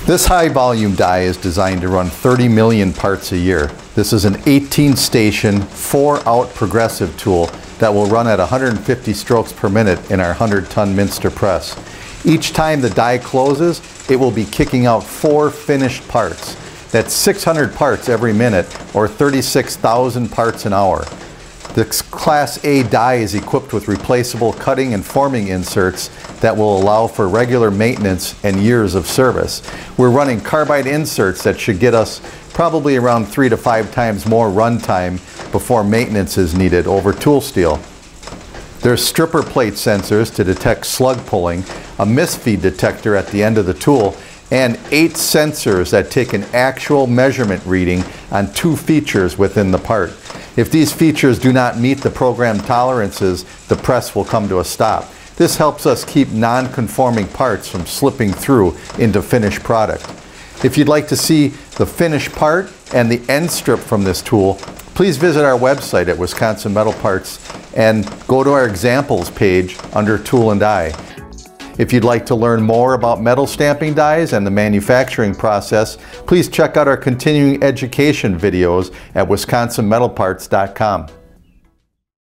This high volume die is designed to run 30 million parts a year. This is an 18 station, 4-out progressive tool that will run at 150 strokes per minute in our 100-ton Minster press. Each time the die closes, it will be kicking out 4 finished parts. That's 600 parts every minute, or 36,000 parts an hour. This Class A die is equipped with replaceable cutting and forming inserts that will allow for regular maintenance and years of service. We're running carbide inserts that should get us probably around 3 to 5 times more run time before maintenance is needed over tool steel. There's stripper plate sensors to detect slug pulling, a misfeed detector at the end of the tool, and 8 sensors that take an actual measurement reading on 2 features within the part. If these features do not meet the program tolerances, the press will come to a stop. This helps us keep non-conforming parts from slipping through into finished product. If you'd like to see the finished part and the end strip from this tool, please visit our website at Wisconsin Metal Parts and go to our examples page under Tool and Die. If you'd like to learn more about metal stamping dies and the manufacturing process, please check out our continuing education videos at wisconsinmetalparts.com.